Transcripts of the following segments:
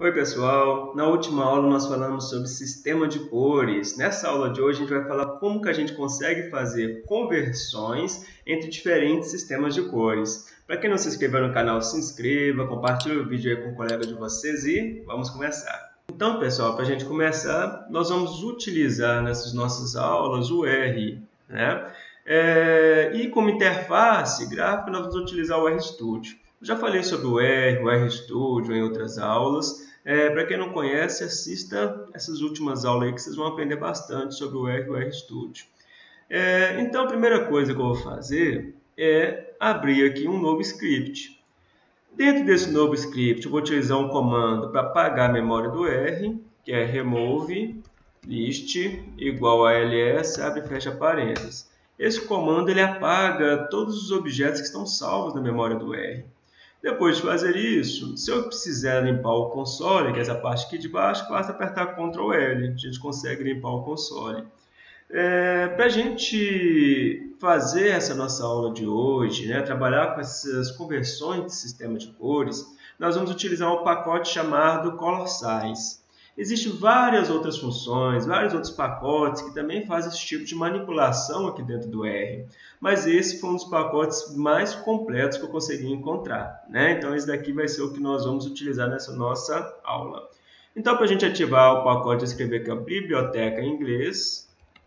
Oi pessoal, na última aula nós falamos sobre sistema de cores. Nessa aula de hoje a gente vai falar como que a gente consegue fazer conversões entre diferentes sistemas de cores. Para quem não se inscreveu no canal, se inscreva, compartilhe o vídeo aí com um colega de vocês e vamos começar. Então pessoal, para a gente começar, nós vamos utilizar nessas nossas aulas o R, né? E como interface gráfica nós vamos utilizar o RStudio. Eu já falei sobre o RStudio em outras aulas. Para quem não conhece, assista essas últimas aulas aí que vocês vão aprender bastante sobre o RStudio. Então, a primeira coisa que eu vou fazer é abrir aqui um novo script. Dentro desse novo script, eu vou utilizar um comando para apagar a memória do R, que é remove list igual a ls, abre e fecha parênteses. Esse comando ele apaga todos os objetos que estão salvos na memória do R. Depois de fazer isso, se eu precisar limpar o console, que é essa parte aqui de baixo, basta apertar Ctrl L, a gente consegue limpar o console. Para a gente fazer essa nossa aula de hoje, né, trabalhar com essas conversões de sistema de cores, nós vamos utilizar um pacote chamado Color Size. Existem várias outras funções, vários outros pacotes que também fazem esse tipo de manipulação aqui dentro do R. Mas esse foi um dos pacotes mais completos que eu consegui encontrar, né? Então, esse daqui vai ser o que nós vamos utilizar nessa nossa aula. Então, para a gente ativar o pacote, eu escrever aqui a biblioteca em inglês.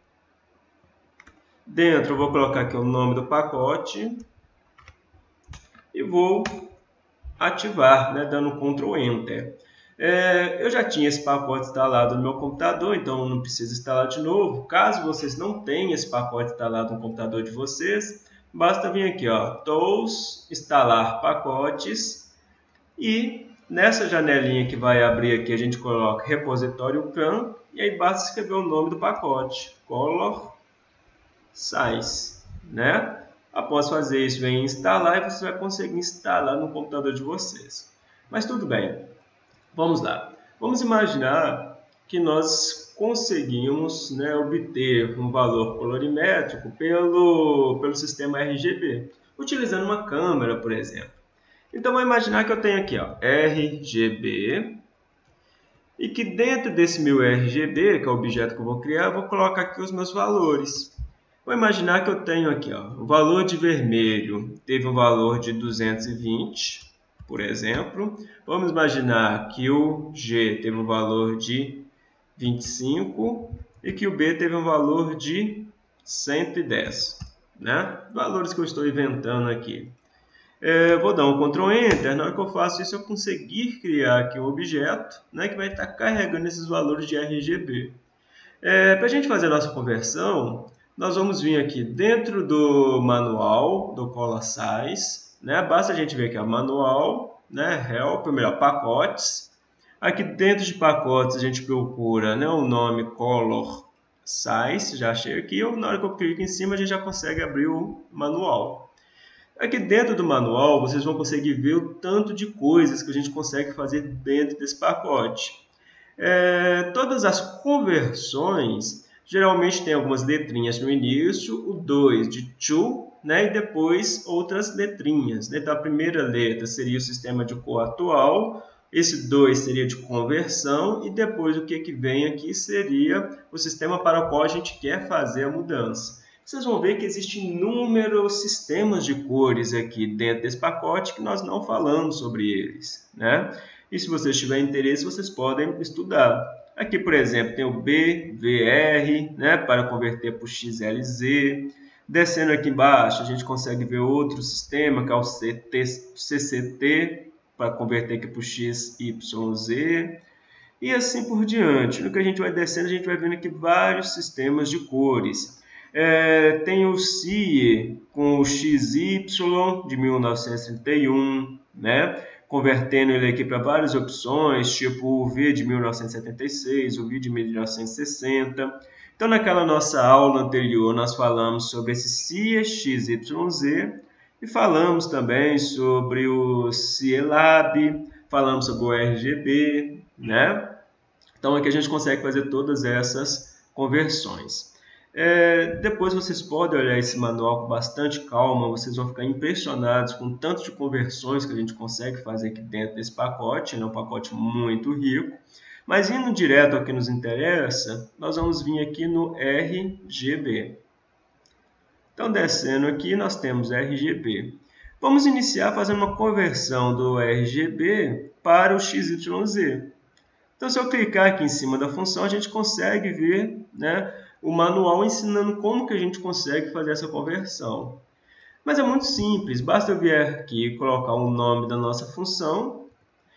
Dentro, eu vou colocar aqui o nome do pacote e vou ativar, né, dando Ctrl Enter. Eu já tinha esse pacote instalado no meu computador, então não preciso instalar de novo. Caso vocês não tenham esse pacote instalado no computador de vocês, basta vir aqui, ó, Tools, instalar pacotes, e nessa janelinha que vai abrir aqui a gente coloca repositório CAN, e aí basta escrever o nome do pacote, Color Size, né? Após fazer isso, vem instalar e você vai conseguir instalar no computador de vocês. Mas tudo bem. Vamos lá. Vamos imaginar que nós conseguimos, né, obter um valor colorimétrico pelo sistema RGB, utilizando uma câmera, por exemplo. Então, vamos imaginar que eu tenho aqui, ó, RGB, e que dentro desse meu RGB, que é o objeto que eu vou criar, eu vou colocar aqui os meus valores. Vou imaginar que eu tenho aqui, ó, o valor de vermelho teve um valor de 220, por exemplo. Vamos imaginar que o G teve um valor de 25 e que o B teve um valor de 110, né? Valores que eu estou inventando aqui. Vou dar um Ctrl Enter. Na hora que eu faço isso, eu conseguir criar aqui um objeto, né, que vai estar carregando esses valores de RGB. Para a gente fazer a nossa conversão, nós vamos vir aqui dentro do manual do Color Size, né? Basta a gente ver aqui o manual, né? Help, ou melhor, pacotes. Aqui dentro de pacotes a gente procura, né, o nome Color Size, já achei aqui, ou na hora que eu clico em cima a gente já consegue abrir o manual. Aqui dentro do manual vocês vão conseguir ver o tanto de coisas que a gente consegue fazer dentro desse pacote. Todas as conversões geralmente tem algumas letrinhas no início, o 2 de to, né, e depois outras letrinhas. Então, a primeira letra seria o sistema de cor atual, esse 2 seria de conversão, e depois o que vem aqui seria o sistema para o qual a gente quer fazer a mudança. Vocês vão ver que existem inúmeros sistemas de cores aqui dentro desse pacote que nós não falamos sobre eles, né? E se vocês tiverem interesse, vocês podem estudar. Aqui, por exemplo, tem o BVR, né, para converter para o XLZ. Descendo aqui embaixo, a gente consegue ver outro sistema, que é o CCT, para converter aqui para o XYZ. E assim por diante. No que a gente vai descendo, a gente vai vendo aqui vários sistemas de cores. Tem o CIE com o XY de 1931, né? Convertendo ele aqui para várias opções, tipo o V de 1976, o V de 1960. Então, naquela nossa aula anterior, nós falamos sobre esse CIE XYZ e falamos também sobre o CIELAB, falamos sobre o RGB, né? Então, aqui a gente consegue fazer todas essas conversões. Depois vocês podem olhar esse manual com bastante calma, vocês vão ficar impressionados com o tanto de conversões que a gente consegue fazer aqui dentro desse pacote, é um pacote muito rico. Mas indo direto ao que nos interessa, nós vamos vir aqui no RGB. Então, descendo aqui, nós temos RGB. Vamos iniciar fazendo uma conversão do RGB para o XYZ. Então, se eu clicar aqui em cima da função, a gente consegue ver, né, o manual ensinando como que a gente consegue fazer essa conversão. Mas é muito simples, basta eu vir aqui e colocar o nome da nossa função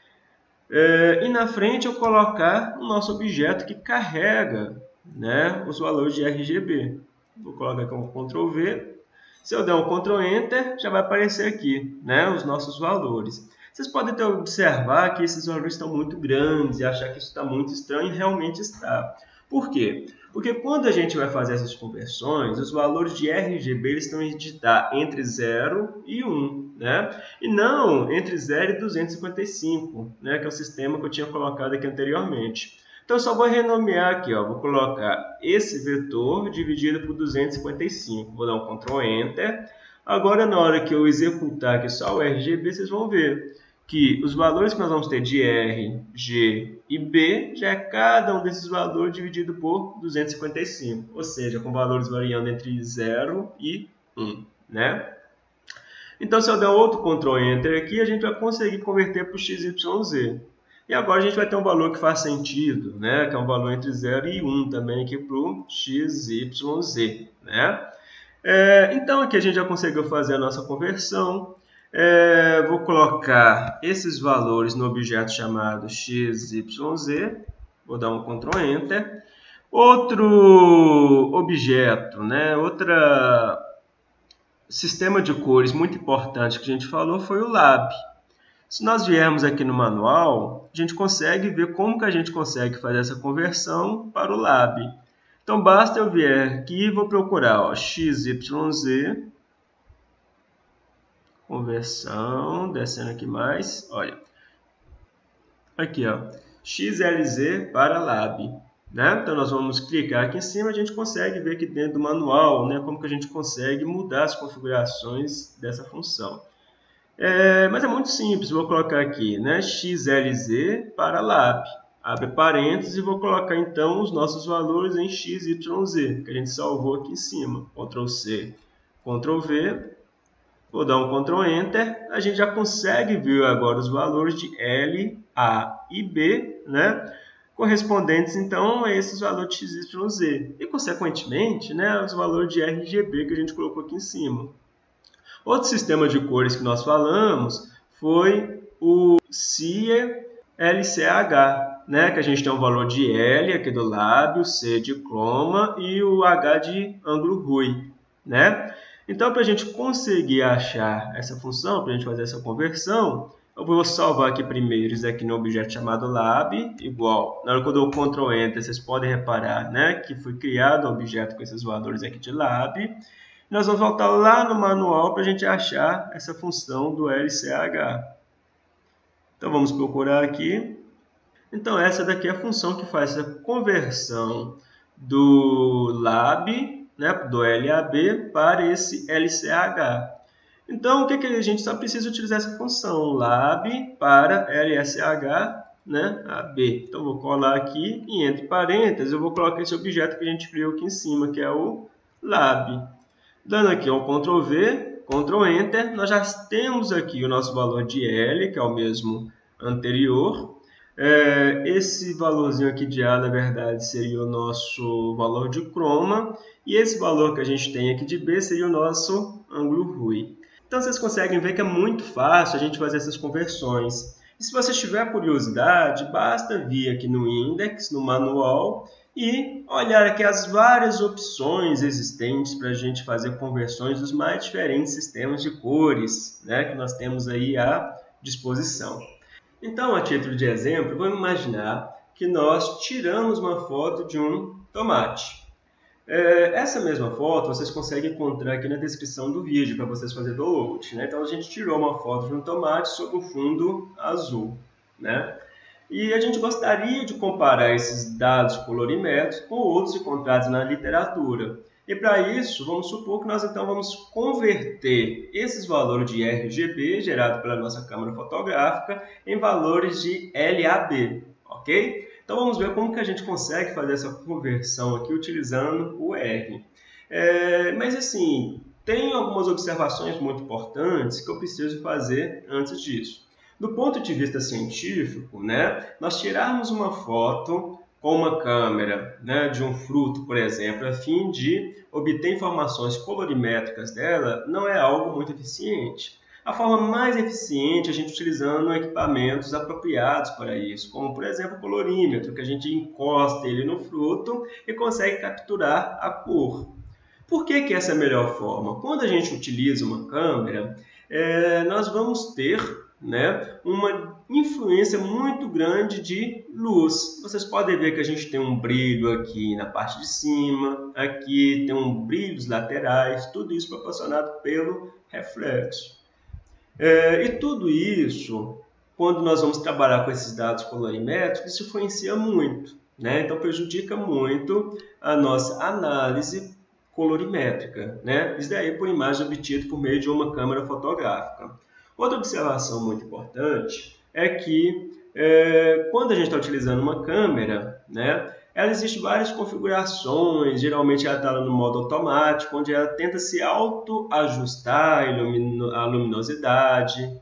e na frente eu colocar o nosso objeto que carrega, né, os valores de RGB. Vou colocar aqui um Ctrl V. Se eu der um Ctrl Enter, já vai aparecer aqui, né, os nossos valores. Vocês podem até observar que esses valores estão muito grandes e achar que isso está muito estranho, e realmente está. Por quê? Porque quando a gente vai fazer essas conversões, os valores de RGB eles estão entre 0 e 1, né? E não entre 0 e 255, né? Que é o sistema que eu tinha colocado aqui anteriormente. Então, eu só vou renomear aqui, ó, vou colocar esse vetor dividido por 255. Vou dar um Ctrl Enter. Agora, na hora que eu executar aqui só o RGB, vocês vão ver que os valores que nós vamos ter de R, G e B já é cada um desses valores dividido por 255, ou seja, com valores variando entre 0 e 1, né? Então, se eu der outro Ctrl Enter aqui, a gente vai conseguir converter para o XYZ. E agora a gente vai ter um valor que faz sentido, né? Que é um valor entre 0 e 1 também aqui para o XYZ, né? Então, aqui a gente já conseguiu fazer a nossa conversão. Vou colocar esses valores no objeto chamado XYZ. Vou dar um Ctrl Enter. Outro objeto, né? Outro sistema de cores muito importante que a gente falou foi o Lab. Se nós viermos aqui no manual, a gente consegue ver como que a gente consegue fazer essa conversão para o Lab. Então, basta eu vir aqui e vou procurar, ó, XYZ, conversão, descendo aqui mais, olha, aqui, ó, XLZ para Lab, né? Então, nós vamos clicar aqui em cima, a gente consegue ver aqui dentro do manual, né, como que a gente consegue mudar as configurações dessa função. Mas é muito simples, vou colocar aqui, né, XLZ para Lab. Abre parênteses e vou colocar então os nossos valores em XYZ, que a gente salvou aqui em cima. Ctrl C, Ctrl V, vou dar um Ctrl Enter, a gente já consegue ver agora os valores de L, A e B, né, correspondentes então a esses valores de XYZ. E consequentemente, né, os valores de RGB que a gente colocou aqui em cima. Outro sistema de cores que nós falamos foi o CLCH, né? Que a gente tem um valor de L aqui do lábio, C de chroma e o H de ângulo Hui, né? Então, para a gente conseguir achar essa função, para a gente fazer essa conversão, eu vou salvar aqui primeiro isso aqui no objeto chamado lab, igual. Na hora que eu dou o Ctrl Enter, vocês podem reparar, né, que foi criado um objeto com esses valores aqui de lab. Nós vamos voltar lá no manual para a gente achar essa função do LCH. Então, vamos procurar aqui. Então, essa daqui é a função que faz essa conversão do lab, né, do LAB, para esse LCH. Então, o que a gente só precisa utilizar essa função, lab para LSH, né, AB. Então, vou colar aqui e entre parênteses eu vou colocar esse objeto que a gente criou aqui em cima, que é o lab. Dando aqui um Ctrl V, Ctrl Enter, nós já temos aqui o nosso valor de L, que é o mesmo anterior. Esse valorzinho aqui de A, na verdade, seria o nosso valor de chroma. E esse valor que a gente tem aqui de B seria o nosso ângulo Hui. Então, vocês conseguem ver que é muito fácil a gente fazer essas conversões. E se você tiver curiosidade, basta vir aqui no index, no manual, e olhar aqui as várias opções existentes para a gente fazer conversões dos mais diferentes sistemas de cores, né, que nós temos aí à disposição. Então, a título de exemplo, vamos imaginar que nós tiramos uma foto de um tomate. Essa mesma foto vocês conseguem encontrar aqui na descrição do vídeo para vocês fazerem download, né? Então, a gente tirou uma foto de um tomate sob um fundo azul, né? E a gente gostaria de comparar esses dados colorimétricos com outros encontrados na literatura. E para isso, vamos supor que nós então vamos converter esses valores de RGB, gerado pela nossa câmera fotográfica, em valores de LAB, ok? Então vamos ver como que a gente consegue fazer essa conversão aqui utilizando o R. Mas assim, tem algumas observações muito importantes que eu preciso fazer antes disso. Do ponto de vista científico, nós tirarmos uma foto com uma câmera de um fruto, por exemplo, a fim de obter informações colorimétricas dela, não é algo muito eficiente. A forma mais eficiente é a gente utilizando equipamentos apropriados para isso, como por exemplo o colorímetro, que a gente encosta ele no fruto e consegue capturar a cor. Por que essa é a melhor forma? Quando a gente utiliza uma câmera, nós vamos ter uma influência muito grande de luz. Vocês podem ver que a gente tem um brilho aqui na parte de cima, aqui tem um brilhos laterais, tudo isso proporcionado pelo reflexo. E tudo isso, quando nós vamos trabalhar com esses dados colorimétricos, isso influencia muito, então prejudica muito a nossa análise colorimétrica, isso daí por imagem obtida por meio de uma câmera fotográfica. Outra observação muito importante é que quando a gente está utilizando uma câmera, ela existe várias configurações, geralmente ela está no modo automático, onde ela tenta se autoajustar a luminosidade,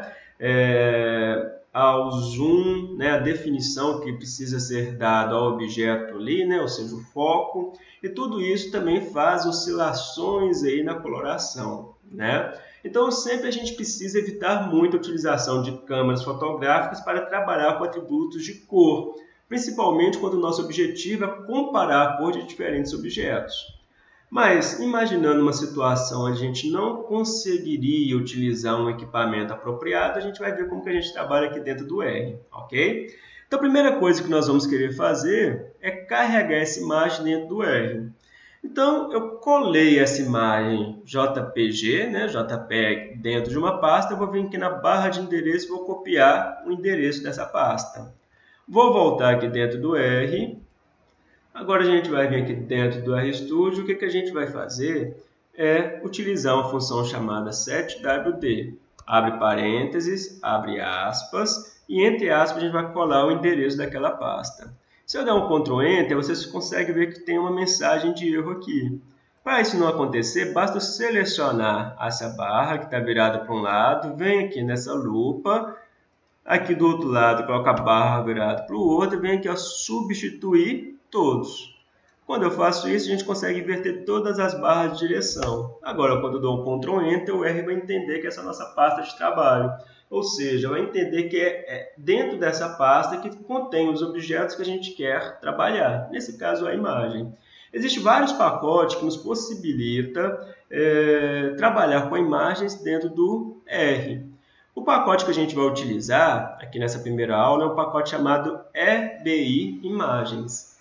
ao zoom, a definição que precisa ser dada ao objeto ali, ou seja, o foco, e tudo isso também faz oscilações aí na coloração, Então, sempre a gente precisa evitar muito a utilização de câmeras fotográficas para trabalhar com atributos de cor, principalmente quando o nosso objetivo é comparar a cor de diferentes objetos. Mas, imaginando uma situação onde a gente não conseguiria utilizar um equipamento apropriado, a gente vai ver como que a gente trabalha aqui dentro do R, ok? Então, a primeira coisa que nós vamos querer fazer é carregar essa imagem dentro do R. Então, eu colei essa imagem JPG, JPEG, dentro de uma pasta. Eu vou vir aqui na barra de endereço e vou copiar o endereço dessa pasta. Vou voltar aqui dentro do R. Agora, a gente vai vir aqui dentro do RStudio. O que a gente vai fazer é utilizar uma função chamada setwd. Abre parênteses, abre aspas, e entre aspas a gente vai colar o endereço daquela pasta. Se eu der um Ctrl Enter, vocês conseguem ver que tem uma mensagem de erro aqui. Para isso não acontecer, basta selecionar essa barra que está virada para um lado, vem aqui nessa lupa, aqui do outro lado coloca a barra virada para o outro, vem aqui substituir todos. Quando eu faço isso, a gente consegue inverter todas as barras de direção. Agora, quando eu dou um Ctrl Enter, o R vai entender que essa é a nossa pasta de trabalho. Ou seja, vai entender que é dentro dessa pasta que contém os objetos que a gente quer trabalhar. Nesse caso, a imagem. Existem vários pacotes que nos possibilitam trabalhar com imagens dentro do R. O pacote que a gente vai utilizar aqui nessa primeira aula é um pacote chamado EBI Imagens,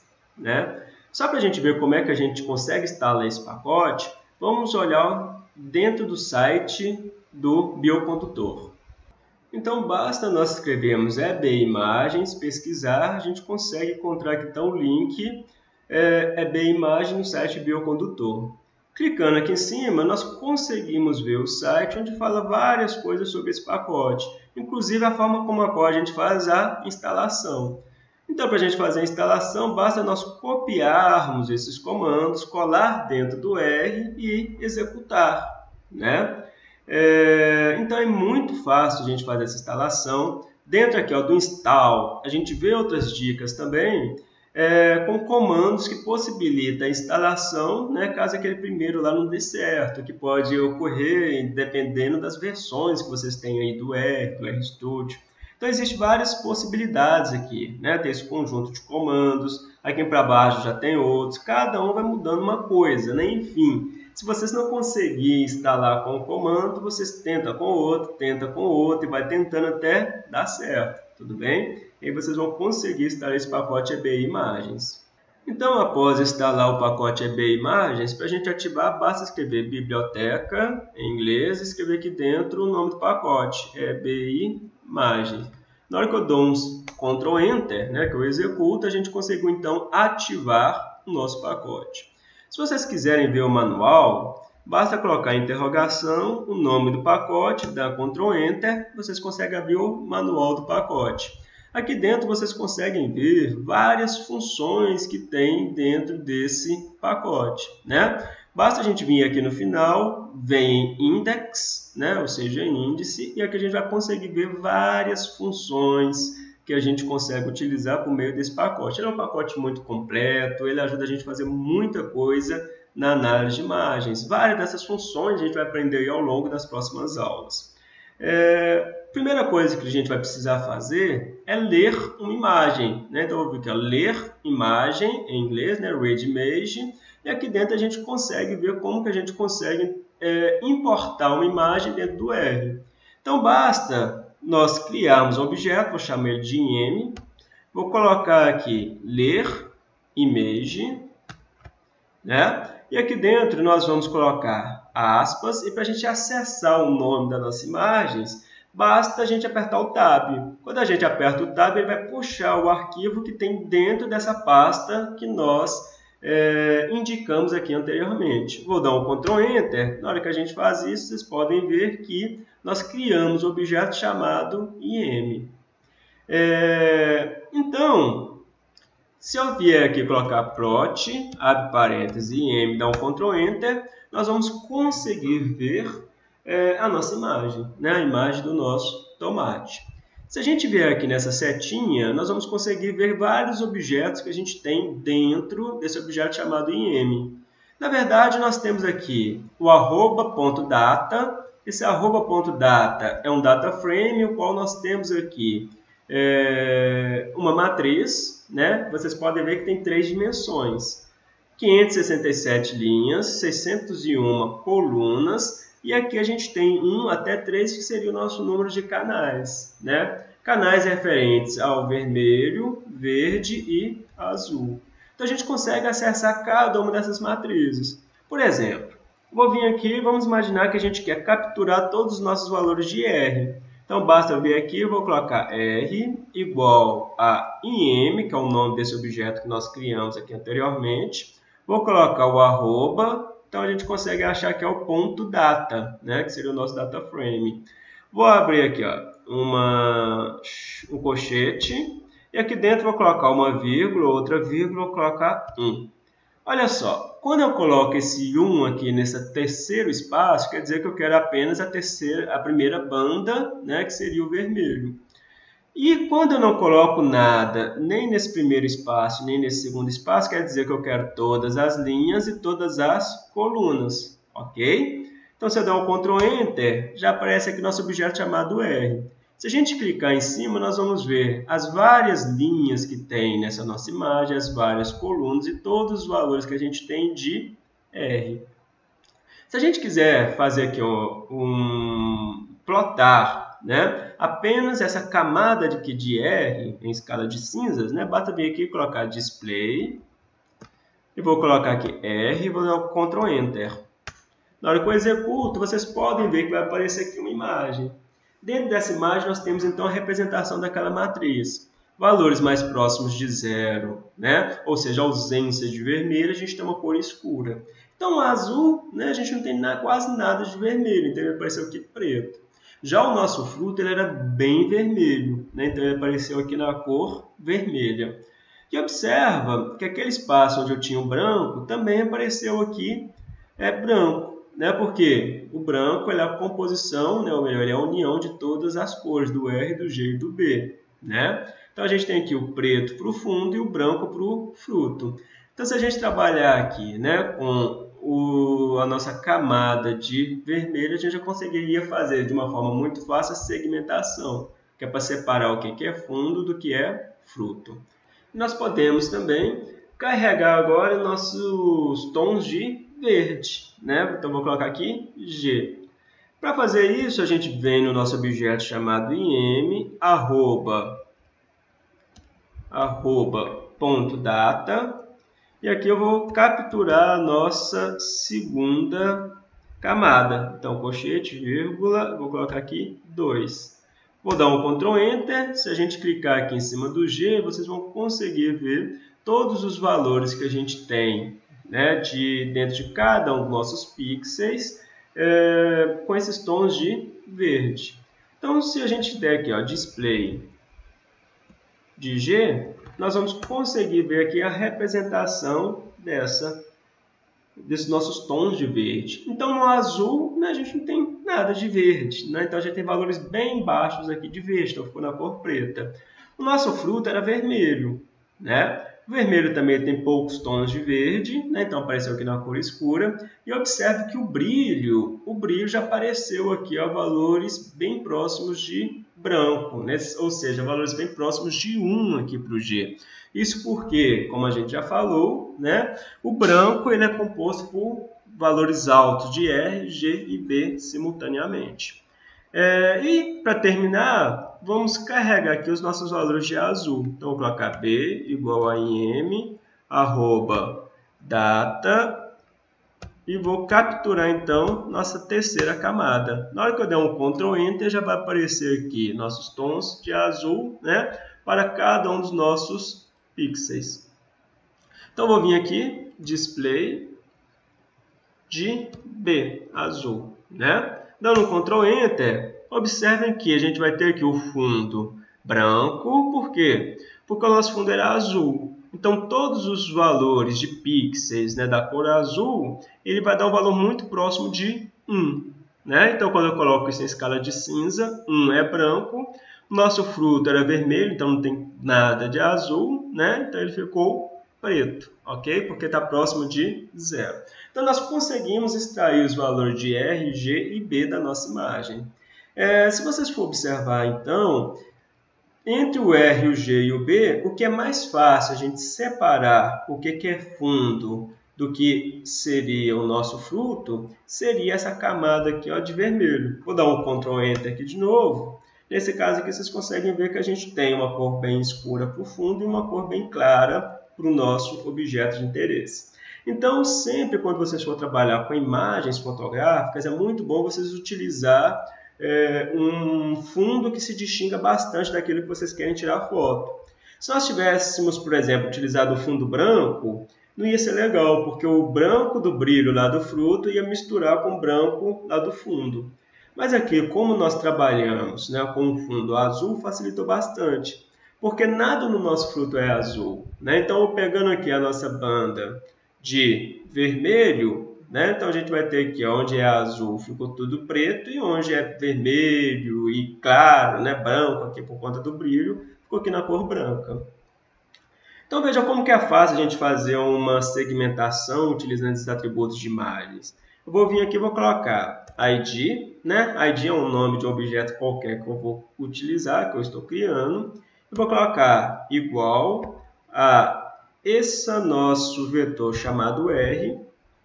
Só para a gente ver como é que a gente consegue instalar esse pacote, vamos olhar dentro do site do Biocondutor. Então, basta nós escrevermos EBI Imagens, pesquisar, a gente consegue encontrar aqui então o link EBI Imagem no site Biocondutor. Clicando aqui em cima, nós conseguimos ver o site onde fala várias coisas sobre esse pacote, inclusive a forma como a gente faz a instalação. Então, para a gente fazer a instalação, basta nós copiarmos esses comandos, colar dentro do R e executar, Então, é muito fácil a gente fazer essa instalação. Dentro aqui do install, a gente vê outras dicas também, com comandos que possibilitam a instalação, caso aquele primeiro lá não dê certo, que pode ocorrer dependendo das versões que vocês têm aí do R, do RStudio. Então, existem várias possibilidades aqui, Tem esse conjunto de comandos, aqui para baixo já tem outros, cada um vai mudando uma coisa, Enfim, se vocês não conseguirem instalar com um comando, vocês tentam com outro e vai tentando até dar certo, tudo bem? E aí vocês vão conseguir instalar esse pacote EBI Imagens. Então, após instalar o pacote EBI Imagens, para a gente ativar, basta escrever biblioteca em inglês e escrever aqui dentro o nome do pacote, EBI Imagens. Na hora que eu dou um Ctrl Enter, né, que eu executo, a gente conseguiu então ativar o nosso pacote. Se vocês quiserem ver o manual, basta colocar interrogação, o nome do pacote, dar Ctrl Enter, vocês conseguem abrir o manual do pacote. Aqui dentro vocês conseguem ver várias funções que tem dentro desse pacote, né? Basta a gente vir aqui no final, vem em index, né? Ou seja, índice, e aqui a gente vai conseguir ver várias funções que a gente consegue utilizar por meio desse pacote. Ele é um pacote muito completo, ele ajuda a gente a fazer muita coisa na análise de imagens. Várias dessas funções a gente vai aprender ao longo das próximas aulas. Primeira coisa que a gente vai precisar fazer é ler uma imagem, né? Então, eu vou vir aqui, ó, ler imagem, em inglês, né? Read image, e aqui dentro a gente consegue ver como que a gente consegue importar uma imagem dentro do R. Então, basta nós criarmos um objeto, vou chamar ele de im, vou colocar aqui ler image, né? E aqui dentro nós vamos colocar aspas, e para a gente acessar o nome das nossas imagens, basta a gente apertar o Tab. Quando a gente aperta o Tab, ele vai puxar o arquivo que tem dentro dessa pasta que nós indicamos aqui anteriormente. Vou dar um Ctrl Enter. Na hora que a gente faz isso, vocês podem ver que nós criamos um objeto chamado im. Então, se eu vier aqui colocar plot, abre parênteses, im, dá um Ctrl Enter, nós vamos conseguir ver a nossa imagem, né? A imagem do nosso tomate. Se a gente vier aqui nessa setinha, nós vamos conseguir ver vários objetos que a gente tem dentro desse objeto chamado im. Na verdade, nós temos aqui o arroba.data. Esse arroba.data é um data frame, o qual nós temos aqui uma matriz, né? Vocês podem ver que tem 3 dimensões. 567 linhas, 601 colunas, e aqui a gente tem 1 até 3, que seria o nosso número de canais, né? Canais referentes ao vermelho, verde e azul. Então, a gente consegue acessar cada uma dessas matrizes. Por exemplo, vou vir aqui e vamos imaginar que a gente quer capturar todos os nossos valores de R. Então, basta eu vir aqui, eu vou colocar R igual a im, que é o nome desse objeto que nós criamos aqui anteriormente. Vou colocar o arroba. Então, a gente consegue achar que é o ponto data, né? Que seria o nosso data frame. Vou abrir aqui, ó, um colchete. E aqui dentro vou colocar uma vírgula, outra vírgula, vou colocar 1. Olha só, quando eu coloco esse 1 aqui nesse terceiro espaço, quer dizer que eu quero apenas a primeira banda, né? Que seria o vermelho. E quando eu não coloco nada, nem nesse primeiro espaço, nem nesse segundo espaço, quer dizer que eu quero todas as linhas e todas as colunas, ok? Então, se eu der um Ctrl Enter, já aparece aqui nosso objeto chamado R. Se a gente clicar em cima, nós vamos ver as várias linhas que tem nessa nossa imagem, as várias colunas e todos os valores que a gente tem de R. Se a gente quiser fazer aqui plotar, né, apenas essa camada de R em escala de cinzas, né, basta vir aqui e colocar display, e vou colocar aqui R e vou dar o Ctrl Enter. Na hora que eu executo, vocês podem ver que vai aparecer aqui uma imagem. Dentro dessa imagem nós temos então a representação daquela matriz. Valores mais próximos de 0, né, ou seja, ausência de vermelho, a gente tem uma cor escura. Então, o azul, né, a gente não tem quase nada de vermelho, então ele apareceu aqui preto. Já o nosso fruto ele era bem vermelho, né, então ele apareceu aqui na cor vermelha. E observa que aquele espaço onde eu tinha o branco também apareceu aqui branco, né, porque o branco ele é a composição, né, ou melhor, ele é a união de todas as cores, do R, do G e do B. Né? Então, a gente tem aqui o preto para o fundo e o branco para o fruto. Então, se a gente trabalhar aqui, né, com a nossa camada de vermelho, a gente já conseguiria fazer de uma forma muito fácil a segmentação, que é para separar o que é fundo do que é fruto. Nós podemos também carregar agora nossos tons de verde. Né? Então, vou colocar aqui G. Para fazer isso, a gente vem no nosso objeto chamado im, arroba.data, e aqui eu vou capturar a nossa segunda camada. Então, colchete, vírgula, vou colocar aqui 2. Vou dar um Ctrl Enter. Se a gente clicar aqui em cima do G, vocês vão conseguir ver todos os valores que a gente tem, né, dentro de cada um dos nossos pixels, com esses tons de verde. Então, se a gente der aqui, ó, display de G, nós vamos conseguir ver aqui a representação desses nossos tons de verde. Então, no azul, né, a gente não tem nada de verde, né? Então, a gente tem valores bem baixos aqui de verde, então ficou na cor preta. O nosso fruto era vermelho, né? O vermelho também tem poucos tons de verde, né? Então apareceu aqui na cor escura. E observe que o brilho já apareceu aqui a valores bem próximos de branco, né? Ou seja, valores bem próximos de 1 aqui para o G. Isso porque, como a gente já falou, né? O branco ele é composto por valores altos de R, G e B simultaneamente. E para terminar, vamos carregar aqui os nossos valores de azul. Então, vou colocar B igual a im, arroba data, e vou capturar então nossa terceira camada. Na hora que eu der um Ctrl Enter, já vai aparecer aqui nossos tons de azul, né, para cada um dos nossos pixels. Então, vou vir aqui, display de B, azul, né? Dando um Ctrl Enter, observem que a gente vai ter aqui o fundo branco. Por quê? Porque o nosso fundo era azul. Então, todos os valores de pixels, né, da cor azul, ele vai dar um valor muito próximo de 1. Né? Então, quando eu coloco isso em escala de cinza, 1 é branco. O nosso fruto era vermelho, então não tem nada de azul, né? Então, ele ficou preto, ok? Porque está próximo de 0. Então, nós conseguimos extrair os valores de R, G e B da nossa imagem. Se vocês for observar, então, entre o R, o G e o B, o que é mais fácil a gente separar o que é fundo do que seria o nosso fruto, seria essa camada aqui, ó, de vermelho. Vou dar um Ctrl Enter aqui de novo. Nesse caso aqui, vocês conseguem ver que a gente tem uma cor bem escura para o fundo e uma cor bem clara para o nosso objeto de interesse. Então, sempre quando vocês for trabalhar com imagens fotográficas, é muito bom vocês utilizar um fundo que se distinga bastante daquilo que vocês querem tirar foto. Se nós tivéssemos, por exemplo, utilizado o fundo branco, não ia ser legal, porque o branco do brilho lá do fruto ia misturar com o branco lá do fundo. Mas aqui, como nós trabalhamos, né, com um fundo azul, facilitou bastante, porque nada no nosso fruto é azul, né? Então, pegando aqui a nossa banda de vermelho, né? Então, a gente vai ter aqui, onde é azul, ficou tudo preto, e onde é vermelho e claro, né, branco, aqui por conta do brilho, ficou aqui na cor branca. Então, veja como que é fácil a gente fazer uma segmentação utilizando esses atributos de imagens. Eu vou vir aqui e vou colocar ID, né? ID é um nome de um objeto qualquer que eu vou utilizar, que eu estou criando. Eu vou colocar igual a esse nosso vetor chamado R.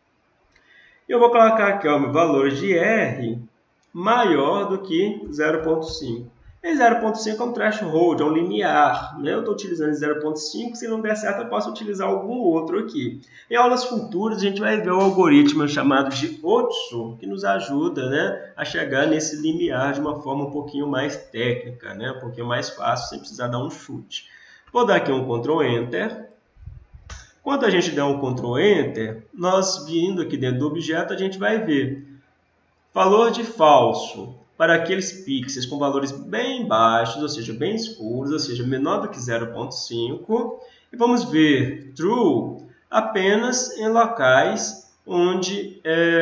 Eu vou colocar aqui, ó, o valor de R maior do que 0,5. E 0,5 é um threshold, é um limiar, né? Eu estou utilizando 0,5, se não der certo eu posso utilizar algum outro aqui. Em aulas futuras a gente vai ver o algoritmo chamado de Otsu, que nos ajuda, né, a chegar nesse limiar de uma forma um pouquinho mais técnica, né? Um pouquinho mais fácil, sem precisar dar um chute. Vou dar aqui um Ctrl Enter. Quando a gente der um Ctrl Enter, nós vindo aqui dentro do objeto, a gente vai ver valor de falso para aqueles pixels com valores bem baixos, ou seja, bem escuros, ou seja, menor do que 0,5. E vamos ver true apenas em locais onde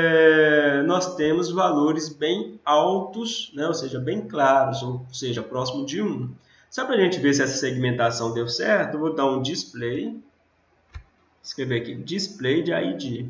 nós temos valores bem altos, né? Ou seja, bem claros, ou seja, próximo de 1. Só para a gente ver se essa segmentação deu certo, eu vou dar um display, escrever aqui, display de ID.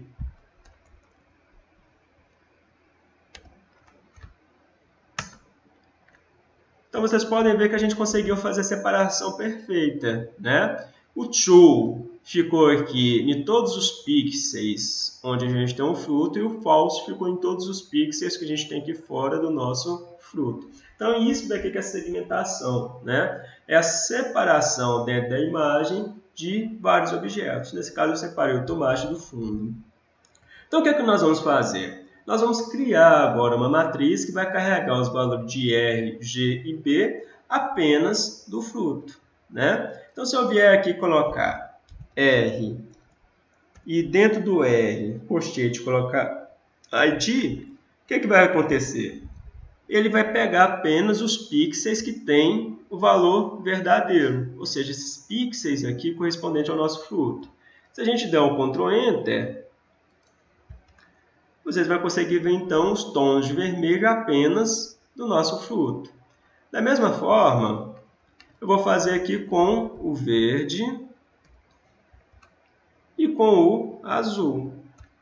Então, vocês podem ver que a gente conseguiu fazer a separação perfeita, né? O true ficou aqui em todos os pixels onde a gente tem um fruto e o false ficou em todos os pixels que a gente tem aqui fora do nosso fruto. Então, isso daqui que é a segmentação, né? É a separação dentro da imagem de vários objetos. Nesse caso, eu separei o tomate do fundo. Então, o que é que nós vamos fazer? nós vamos criar agora uma matriz que vai carregar os valores de R, G e B apenas do fruto, né? Então, se eu vier aqui colocar R e dentro do R, colchete, colocar ID, o que vai acontecer? Ele vai pegar apenas os pixels que têm o valor verdadeiro, ou seja, esses pixels aqui correspondentes ao nosso fruto. Se a gente der um Ctrl Enter, vocês vão conseguir ver então os tons de vermelho apenas do nosso fruto. Da mesma forma, eu vou fazer aqui com o verde e com o azul.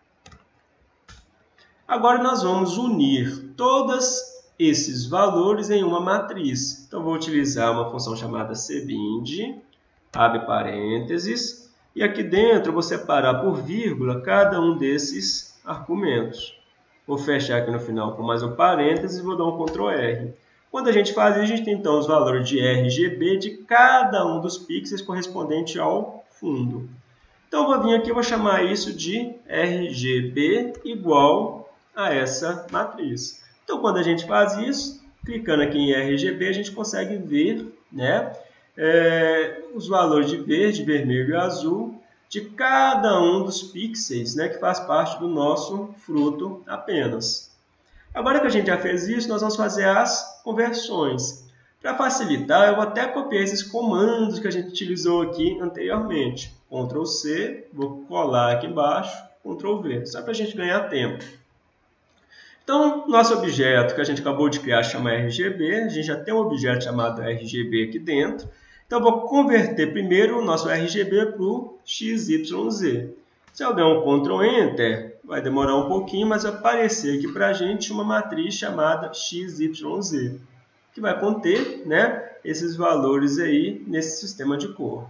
Agora nós vamos unir todos esses valores em uma matriz. Então, vou utilizar uma função chamada cbind, abre parênteses, e aqui dentro eu vou separar por vírgula cada um desses argumentos. Vou fechar aqui no final com mais um parênteses e vou dar um Ctrl R. Quando a gente faz isso, a gente tem então os valores de RGB de cada um dos pixels correspondente ao fundo. Então, eu vou vir aqui e vou chamar isso de RGB igual a essa matriz. Então, quando a gente faz isso, clicando aqui em RGB, a gente consegue ver, né, os valores de verde, vermelho e azul de cada um dos pixels, né, que faz parte do nosso fruto apenas. Agora que a gente já fez isso, nós vamos fazer as conversões. Para facilitar, eu vou até copiar esses comandos que a gente utilizou aqui anteriormente. Ctrl C, vou colar aqui embaixo, Ctrl V, só para a gente ganhar tempo. Então, nosso objeto que a gente acabou de criar chama RGB, a gente já tem um objeto chamado RGB aqui dentro. Então, eu vou converter primeiro o nosso RGB para o XYZ. Se eu der um Ctrl Enter, vai demorar um pouquinho, mas vai aparecer aqui para a gente uma matriz chamada XYZ, que vai conter, né, esses valores aí nesse sistema de cor.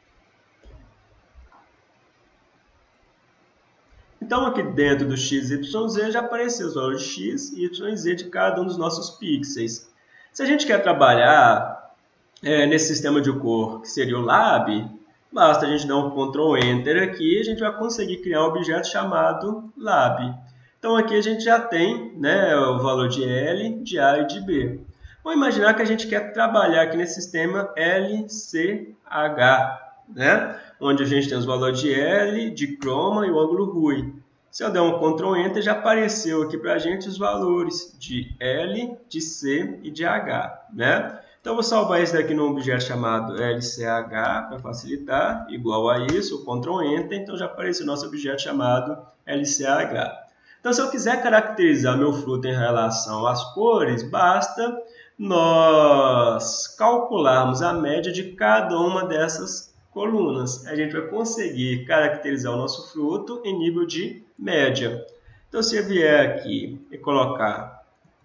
Então, aqui dentro do XYZ já apareceu os valores X, Y e Z de cada um dos nossos pixels. Se a gente quer trabalhar nesse sistema de cor, que seria o Lab, basta a gente dar um Ctrl Enter aqui e a gente vai conseguir criar um objeto chamado Lab. Então, aqui a gente já tem, né, o valor de L, de A e de B. Vamos imaginar que a gente quer trabalhar aqui nesse sistema LCH, né? Onde a gente tem os valores de L, de chroma e o ângulo RUI. Se eu der um Ctrl Enter, já apareceu aqui para a gente os valores de L, de C e de H, né? Então, eu vou salvar esse daqui num objeto chamado LCH para facilitar, igual a isso, o Ctrl Enter, então já apareceu o nosso objeto chamado LCH. Então, se eu quiser caracterizar meu fruto em relação às cores, basta nós calcularmos a média de cada uma dessas colunas. A gente vai conseguir caracterizar o nosso fruto em nível de média. Então, se eu vier aqui e colocar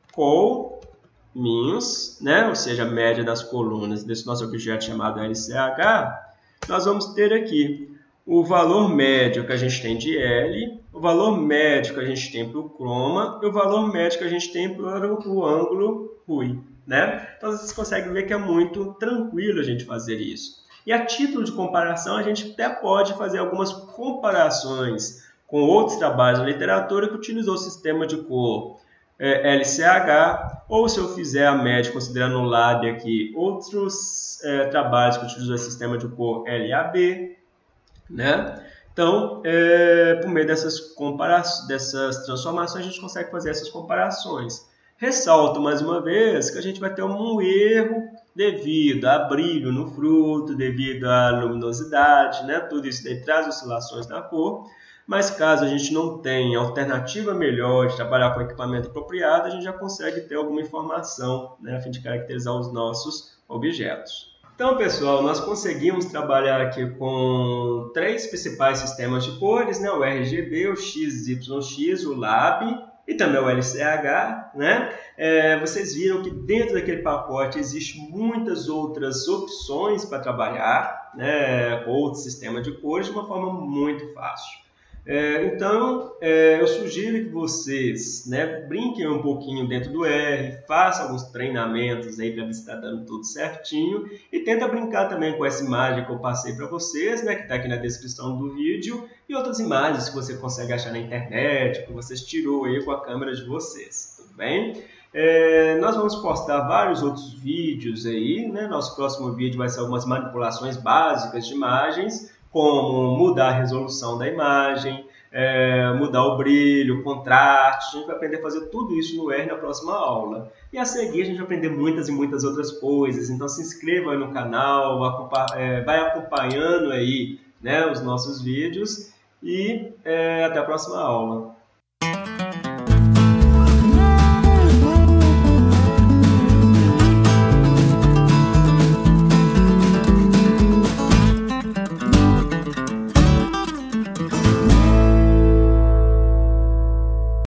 col-mins, né, ou seja, a média das colunas desse nosso objeto chamado LCH, nós vamos ter aqui o valor médio que a gente tem de L, o valor médio que a gente tem para o chroma e o valor médio que a gente tem para o ângulo RUI, né? Então, vocês conseguem ver que é muito tranquilo a gente fazer isso. E a título de comparação, a gente até pode fazer algumas comparações com outros trabalhos na literatura que utilizou o sistema de cor LCH, ou se eu fizer a média considerando o Lab aqui, outros trabalhos que utilizou o sistema de cor LAB, né? Então, por meio dessas transformações, a gente consegue fazer essas comparações. Ressalto mais uma vez que a gente vai ter um erro devido a brilho no fruto, devido à luminosidade, né? Tudo isso daí traz oscilações na cor, mas caso a gente não tenha alternativa melhor de trabalhar com equipamento apropriado, a gente já consegue ter alguma informação, né, a fim de caracterizar os nossos objetos. Então, pessoal, nós conseguimos trabalhar aqui com 3 principais sistemas de cores, né? O RGB, o XYX, o Lab e também o LCH, né? Vocês viram que dentro daquele pacote existem muitas outras opções para trabalhar, né, outro sistema de cores de uma forma muito fácil. Então, eu sugiro que vocês, né, brinquem um pouquinho dentro do R, façam alguns treinamentos aí para ver se está dando tudo certinho e tenta brincar também com essa imagem que eu passei para vocês, né, que está aqui na descrição do vídeo, e outras imagens que você consegue achar na internet, que vocês tirou aí com a câmera de vocês, tudo bem? Nós vamos postar vários outros vídeos aí, né? Nosso próximo vídeo vai ser algumas manipulações básicas de imagens, como mudar a resolução da imagem, mudar o brilho, o contraste. A gente vai aprender a fazer tudo isso no R na próxima aula. E a seguir a gente vai aprender muitas e muitas outras coisas. Então se inscreva aí no canal, vai acompanhando aí, né, os nossos vídeos e até a próxima aula.